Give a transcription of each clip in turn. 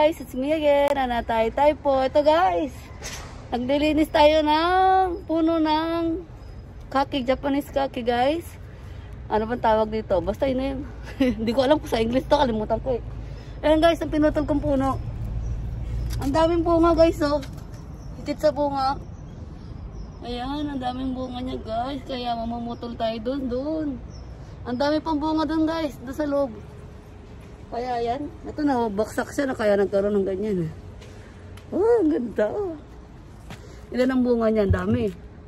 guys, it's me again, Anatay po. Ito guys, naglilinis tayo ng puno ng kaki, Japanese kaki guys. Ano bang tawag dito? Basta yun na yun. Hindi ko alam kung sa English to, kalimutan ko eh. Ayan guys, ang pinutol kong puno. Ang daming bunga guys oh. Higit sa bunga. Ayan, ang daming bunga niya guys. Kaya mamamutol tayo doon. Ang dami pang bunga doon guys, doon sa loob. Kaya yan, ito na, baksak siya na kaya nagkaroon ng ganyan. Oh, ang ganda. Ilan ang bunga niya? Ang dami.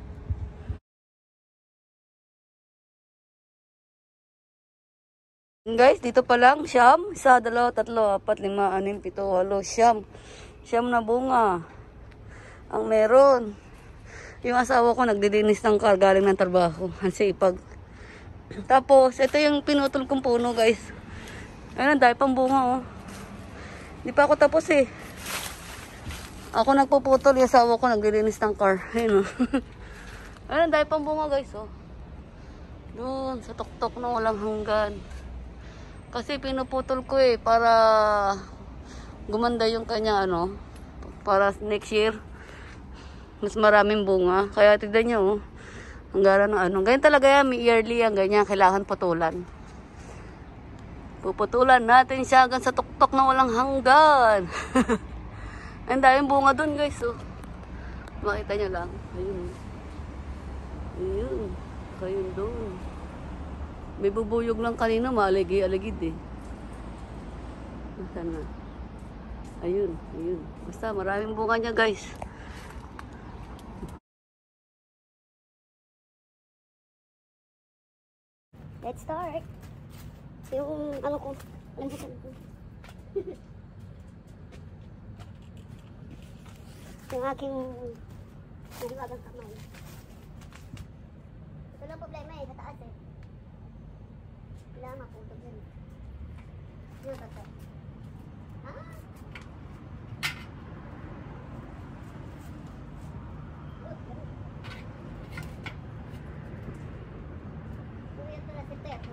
Guys, dito pa lang, siyam. 1, 2, 3, 4, 5, 6, 7, 8, 9. Siyam na bunga. Ang meron. Yung asawa ko nagdilinis ng car galing ng trabaho. Ang sipag. Tapos, ito yung pinutol kong puno guys. Ayun, dahil pang bunga oh. Hindi pa ako tapos eh. Ako nagpuputol, yung asawa ko naglilinis ng car. Ayun oh. Ayun, dahil pang bunga guys oh. Doon, sa tuktok na walang hanggan. Kasi pinuputol ko eh, para gumanda yung kanya ano. Para next year, mas maraming bunga. Kaya tignan nyo oh. Ang gara ng ano. Ganyan talaga yan, may yearly yan, ganyan. Kailangan putulan. Puputulan natin siya hanggang sa tuktok na walang hanggan. Ang daming bunga dun guys oh. Makita nyo lang. Ayun. Ayun. Ayun dun. May bubuyog lang kanina, maaligi-aligid eh. Nasaan na? Ayun. Ayun. Basta maraming bunga niya guys. Let's start. Yung ano ko, lambutan ko. Yung aking naliwagang kamay. Ito lang problema eh, sa taas eh. Kailangan maputog yun. Yung tato. Ah! Kuya ito na si Ter.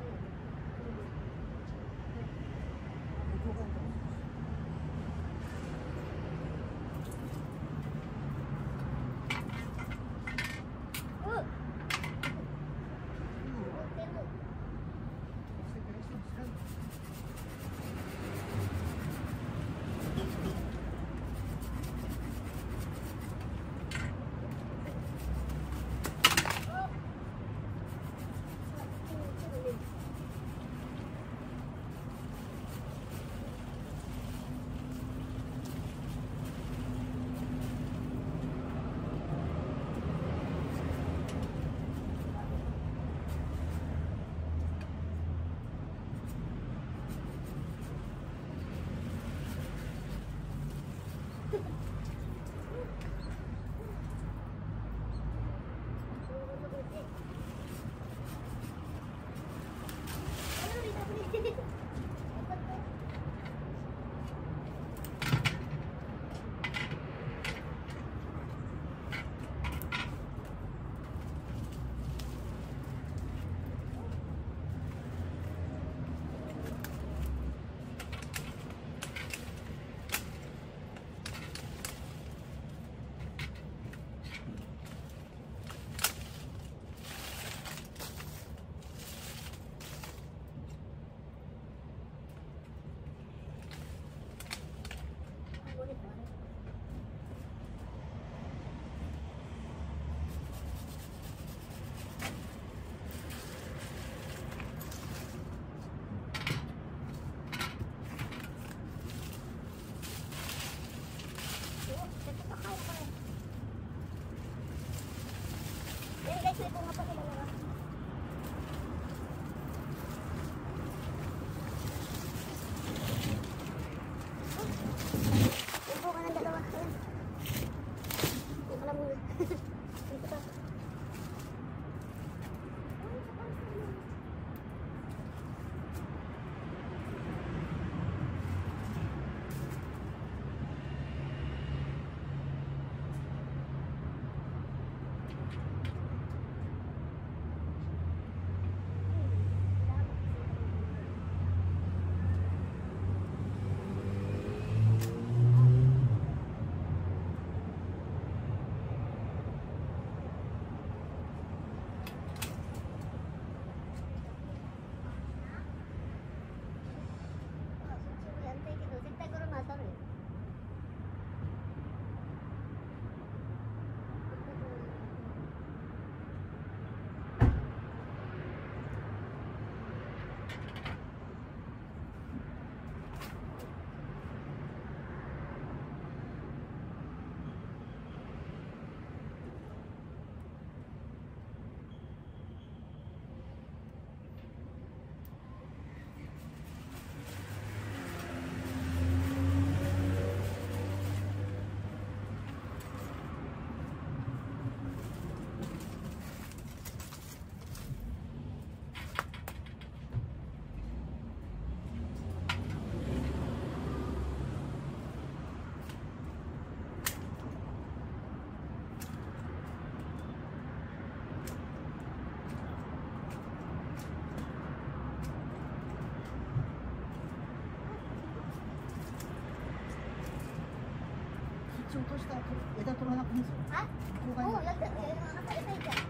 とした枝取らなくていいんですよ。 あ、 ここがおう、やった、やるの分かった、やった、やった。やる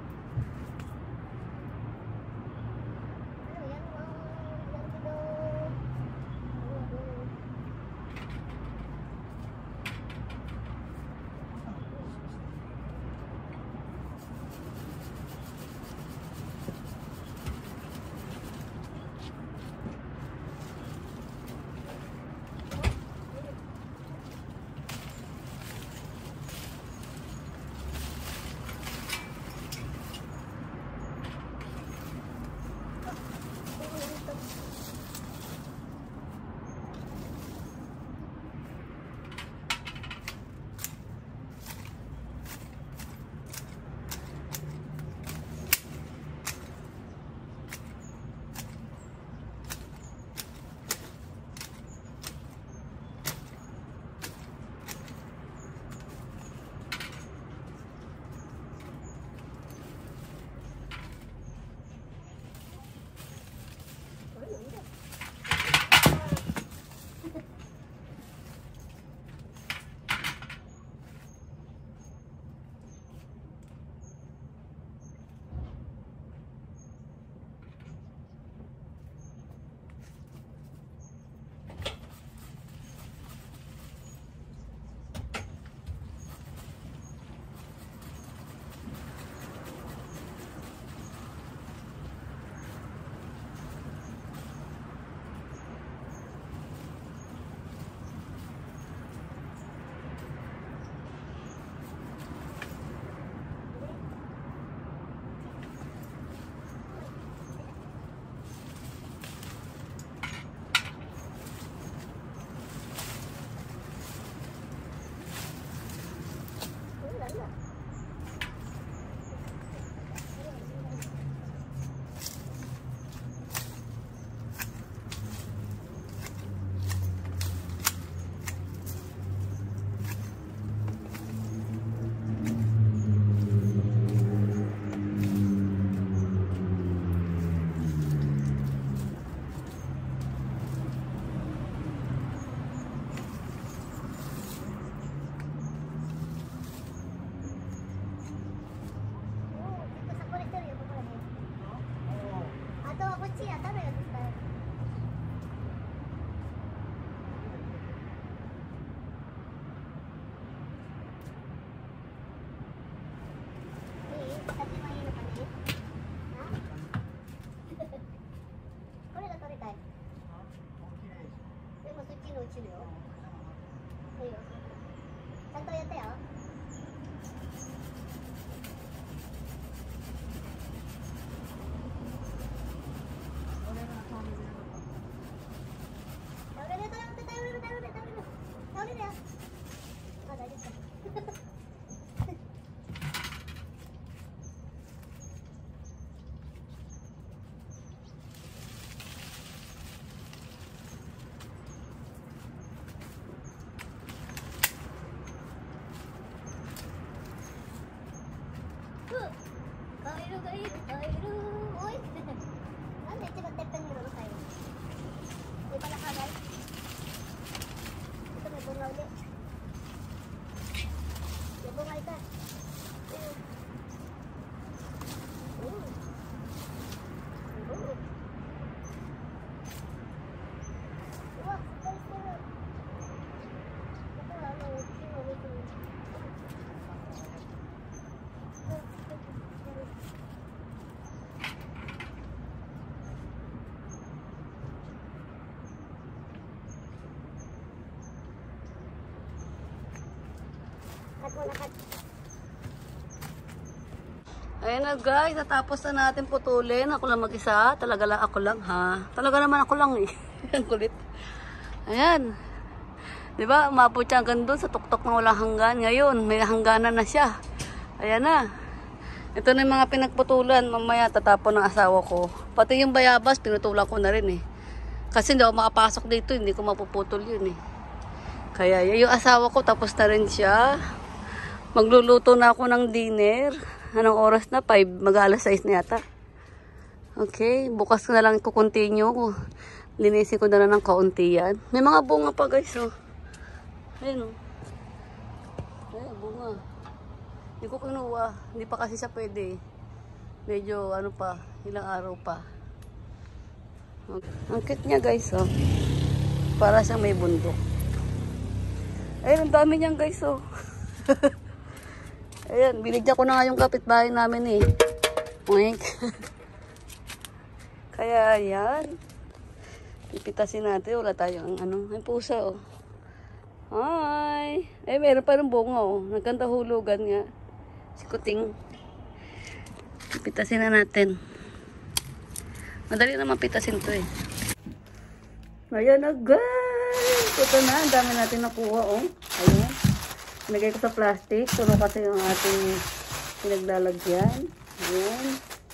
の、やるけど。落ちるよ。いいよ。ちゃんとやったよ。倒れるよ。あ、大丈夫か。カエルがいる、カエル。おい。なんで一番てっぺんにいるの、カエル。Di pa nakalay. Ito may bunga ulit. May bunga ito. Ayun. May bunga. Wah, guys, bunga. Ito nga, ano, sino, wait. Ayun na guys, natapos na natin putulin. Ako lang mag-isa. Talaga lang ako lang ha. Talaga naman ako lang eh. Ang kulit. Ayan. Diba, umabot siya hanggang doon sa tuktok na walang hanggan. Ngayon, may hangganan na siya. Ayan na. Ito na yung mga pinagputulan. Mamaya tatapon ng asawa ko. Pati yung bayabas, pinutulan ko na rin eh. Kasi hindi ako makapasok dito. Hindi ko mapuputol yun eh. Kaya yung asawa ko, tapos na rin siya. Magluluto na ako ng dinner. Anong oras na? 5, mag-alas 6 na yata. Okay, bukas ko na lang i-continue ko. Linisin ko na lang ng kaunti yan. May mga bunga pa guys, oh. Ayun, oh. Hindi ko kinuha. Hindi pa kasi siya pwede. Medyo ano pa, ilang araw pa. Ang cute niya guys, oh. Para siyang may bundok. Ayun, ang dami niyan guys, oh. Ayan, binigyan ko na nga yung kapitbahay namin eh. Wink. Kaya ayan. Pipitasin natin. Wala tayong ano. Ay pusa, oh. Hi! Eh, meron pa rin bunga, oh. Nagkanta hulugan nga. Si Kuting. Pipitasin na natin. Madali naman pitasin to, eh. Ayan na, guys! Ito na. Ang dami natin nakuha, oh. Ayan. Nilagay ko sa plastic. Tulo kasi yung ating pinaglalagyan. Ayan.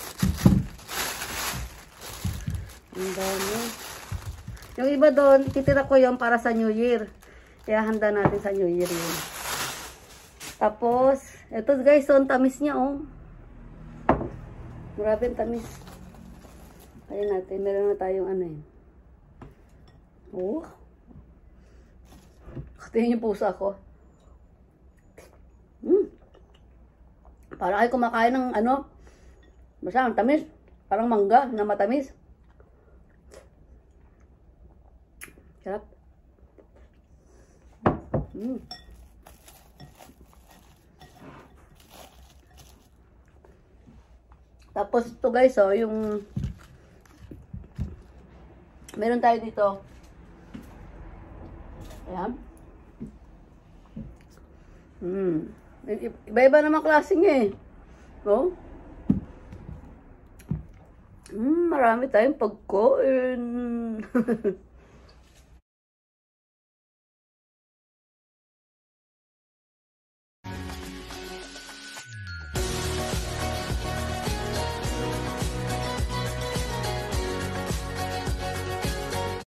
Ang dami. Yung iba doon, titira ko yung para sa New Year. Kaya handa natin sa New Year yun. Tapos, ito guys, so, ang tamis niya, oh. Grabe ang tamis. Ayan natin, meron na tayong ano yun. Oh. Tingnan yung pusa ko. Parang ay kumakain ng ano. Basta ang tamis. Parang mangga na matamis. Sarap. Tapos ito guys, oh, yung meron tayo dito. Ayan. Iba-iba naman klaseng eh. Oh. Marami tayong pagkain.